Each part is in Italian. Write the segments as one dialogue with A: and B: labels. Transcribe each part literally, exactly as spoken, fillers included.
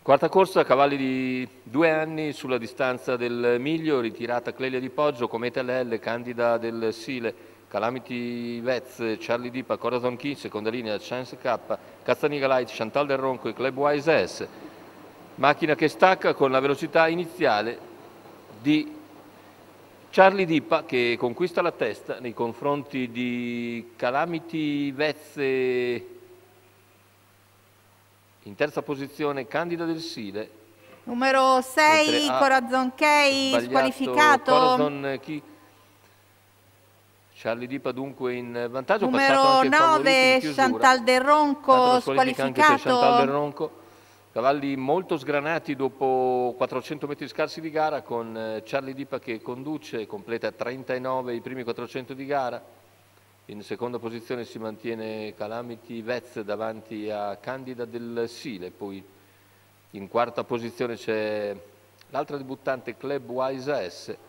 A: Quarta corsa, cavalli di due anni sulla distanza del miglio, ritirata Clelia di Poggio, Cometa L L, Candida del Sile, Calamity Vez, Charlie Dipa, Corazon Key, seconda linea Chance K, Cazzaniga Light, Chantal del Ronco e Club Wise S. Macchina che stacca con la velocità iniziale di Charlie Dipa che conquista la testa nei confronti di Calamity Vez. In terza posizione Candida del Sile.
B: Numero sei, Corazon Key, squalificato.
A: Corazon Key. Charlie Dipa dunque in vantaggio.
B: Numero nove, Chantal del Ronco, squalificato.
A: Anche Chantal del Ronco. Cavalli molto sgranati dopo quattrocento metri scarsi di gara, con Charlie Dipa che conduce, completa trentanove i primi quattrocento di gara. In seconda posizione si mantiene Calamity Vez davanti a Candida del Sile, poi in quarta posizione c'è l'altra debuttante Club Wise S,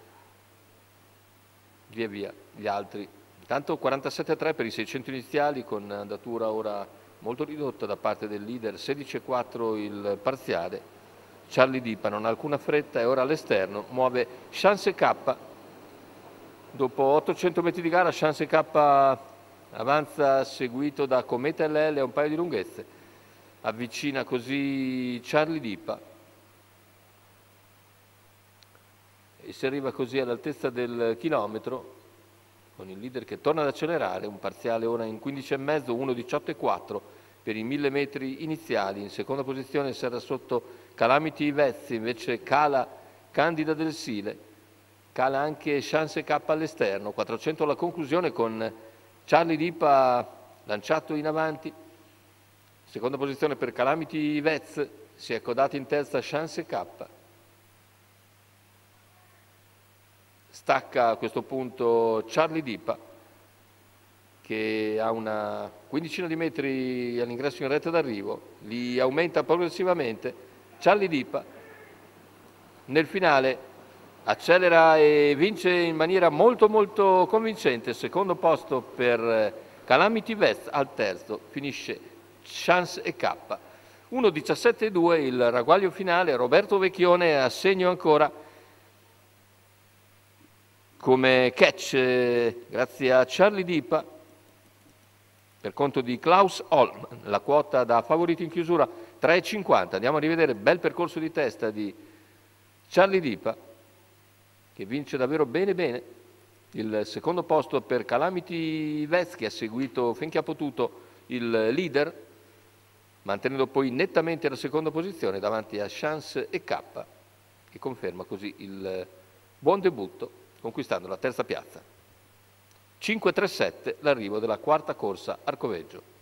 A: via via gli altri. Intanto quarantasette a tre per i seicento iniziali, con andatura ora molto ridotta da parte del leader, sedici a quattro il parziale. Charlie Dipa non ha alcuna fretta, è ora all'esterno, muove Chance K. Dopo ottocento metri di gara Chance K avanza seguito da Cometa L L a un paio di lunghezze, avvicina così Charlie Dipa e si arriva così all'altezza del chilometro con il leader che torna ad accelerare, un parziale ora in quindici e mezzo, uno diciotto e quattro per i mille metri iniziali. In seconda posizione si era sotto Calamity Vez, invece cala Candida del Sile. Cala anche Chance K all'esterno, quattrocento alla conclusione con Charlie Dipa lanciato in avanti. Seconda posizione per Calamity Vez, si è codato in terza Chance K. Stacca a questo punto Charlie Dipa che ha una quindicina di metri all'ingresso in retta d'arrivo, li aumenta progressivamente. Charlie Dipa nel finale accelera e vince in maniera molto molto convincente. Secondo posto per Calamity Vez, al terzo finisce Chance e K. uno diciassette e due il ragguaglio finale. Roberto Vecchione a segno ancora come catch eh, grazie a Charlie Dipa per conto di Klaus Holm. La quota da favorito in chiusura tre e cinquanta. Andiamo a rivedere bel percorso di testa di Charlie Dipa che vince davvero bene bene. Il secondo posto per Calamity Vez che ha seguito finché ha potuto il leader, mantenendo poi nettamente la seconda posizione davanti a Chance e K, che conferma così il buon debutto conquistando la terza piazza. cinque tre sette l'arrivo della quarta corsa Arcoveggio.